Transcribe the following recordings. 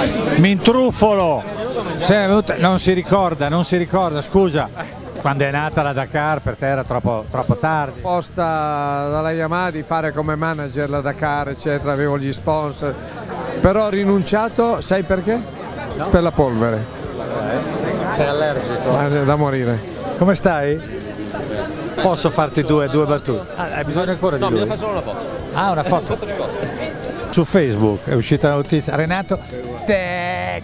Mintrufolo! Non si ricorda, scusa. Quando è nata la Dakar per te era troppo tardi. Proposta dalla Yamaha di fare come manager la Dakar, eccetera, avevo gli sponsor, però ho rinunciato, sai perché? No. Per la polvere. Sei allergico? Da morire. Come stai? Posso farti due battute? Hai bisogno ancora di lui? No, mi fa solo una foto. Ah, una foto. Su Facebook è uscita la notizia, Renato Tech.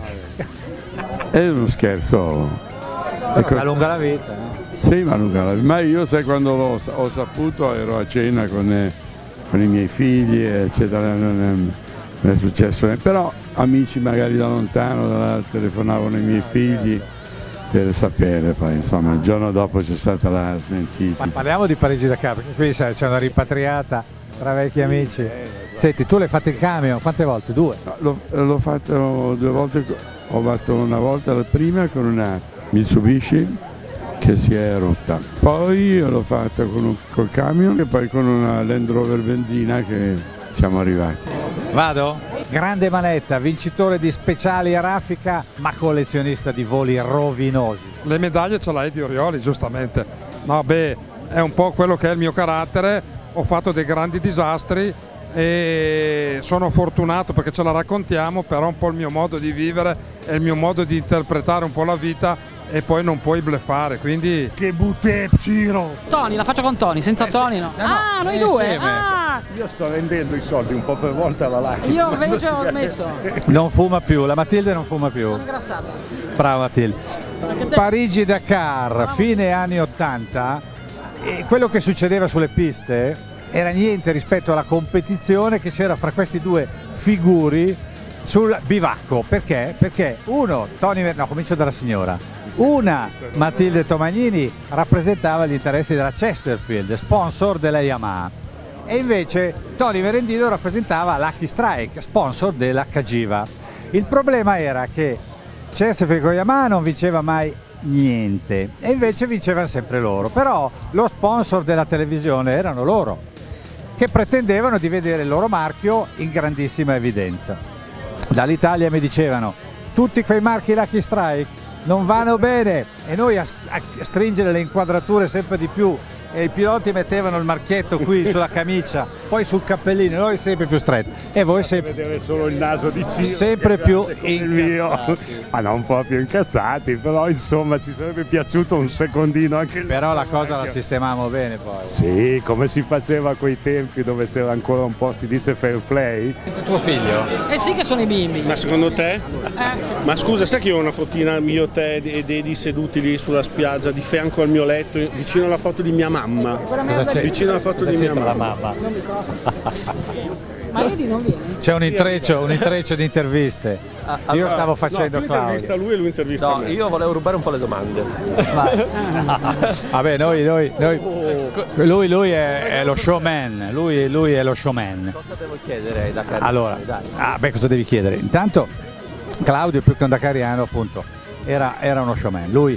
È uno scherzo. Ma lunga la vita, no? Sì, ma lunga la vita. Ma io sai quando ho saputo ero a cena con i miei figli, eccetera, non è successo niente. Però amici magari da lontano telefonavano ai miei figli per sapere, poi insomma il giorno dopo c'è stata la smentita. Parliamo di Parigi-Dakar, perché qui c'è una rimpatriata tra vecchi amici. Senti, tu l'hai fatto in camion, quante volte? Due? No, l'ho fatto 2 volte, ho fatto una volta la prima con una Mitsubishi che si è rotta, poi l'ho fatta col camion e poi con una Land Rover benzina che siamo arrivati. Vado? Grande manetta, vincitore di speciali a raffica ma collezionista di voli rovinosi. Le medaglie ce l'hai di Orioli, giustamente. No, beh, è un po' quello che è il mio carattere, ho fatto dei grandi disastri e sono fortunato perché ce la raccontiamo, però un po' il mio modo di vivere è il mio modo di interpretare un po' la vita e poi non puoi bluffare, quindi che butte Ciro. Tony, la faccio con Tony, senza Tony no. Ah, noi due. Ah. Io sto vendendo i soldi un po' per volta alla Lucky. Io invece ho smesso. Non fuma più, la Matilde non fuma più. Sono ingrassato. Brava Matilde. Parigi-Dakar, fine anni 80, e quello che succedeva sulle piste era niente rispetto alla competizione che c'era fra questi due figuri sul bivacco. Perché? Perché comincio dalla signora. Una, Matilde Tomagnini, rappresentava gli interessi della Chesterfield, sponsor della Yamaha, e invece Tony Merendino rappresentava Lucky Strike, sponsor della Cagiva. Il problema era che Chesterfield con Yamaha non vinceva mai niente e invece vincevano sempre loro, però lo sponsor della televisione erano loro, che pretendevano di vedere il loro marchio in grandissima evidenza. Dall'Italia mi dicevano: tutti quei marchi Lucky Strike non vanno bene, e noi a stringere le inquadrature sempre di più, e i piloti mettevano il marchietto qui sulla camicia, poi sul cappellino, noi sempre più stretto, e voi sempre vedere solo il naso di Ciro, sempre più incazzati. Ma non un po' più incazzati, però insomma ci sarebbe piaciuto un secondino anche. Però la cosa la sistemavamo bene poi. Sì, come si faceva a quei tempi dove c'era ancora un po', si dice fair play. Tuo figlio? Eh sì che sono i bimbi. Ma secondo te? Ma scusa, sai che io ho una fotina mio te ed Edi seduti lì sulla spiaggia di fianco al mio letto, vicino alla foto di mia mamma. Cosa c'è? Vicino alla foto di mia mamma. La mamma. Ma Edi non viene. C'è un intreccio di interviste. Io stavo facendo tu Claudio. intervista lui e lui intervista me. Io volevo rubare un po' le domande. Vabbè, lui è lo showman. Lui è lo showman. Cosa devo chiedere ai Dakar? Allora, cosa devi chiedere? Intanto Claudio, più che un dakariano, appunto, era uno showman. Lui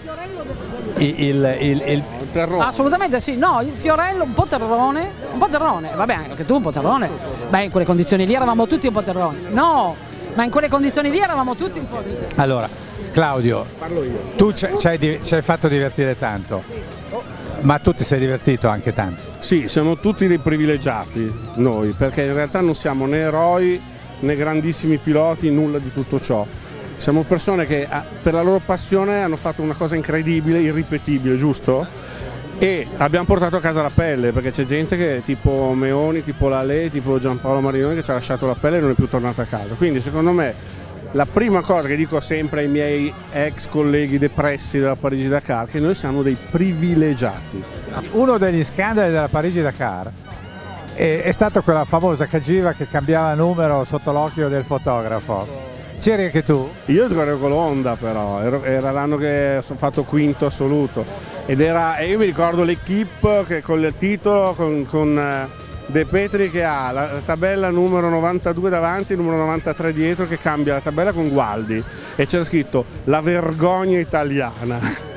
il terrone. Assolutamente sì, no, il Fiorello un po' terrone, vabbè anche tu un po' terrone. Beh, in quelle condizioni lì eravamo tutti un po' terroni. No, ma in quelle condizioni lì eravamo tutti un po'. Allora, Claudio, tu ci hai fatto divertire tanto, ma tu ti sei divertito anche tanto. Sì, siamo tutti dei privilegiati noi, perché in realtà non siamo né eroi né grandissimi piloti, nulla di tutto ciò. Siamo persone che per la loro passione hanno fatto una cosa incredibile, irripetibile, giusto? E abbiamo portato a casa la pelle, perché c'è gente che tipo Meoni, tipo Lalé, tipo Giampaolo Marinoni, che ci ha lasciato la pelle e non è più tornato a casa. Quindi secondo me la prima cosa che dico sempre ai miei ex colleghi depressi della Parigi-Dakar è che noi siamo dei privilegiati. Uno degli scandali della Parigi-Dakar è stata quella famosa Cagiva che cambiava numero sotto l'occhio del fotografo. C'eri anche tu? Io ero con l'Honda, però era l'anno che sono fatto quinto assoluto e io mi ricordo l'equipe che con il titolo con De Petri che ha la tabella numero 92 davanti e numero 93 dietro, che cambia la tabella con Gualdi, e c'era scritto la vergogna italiana.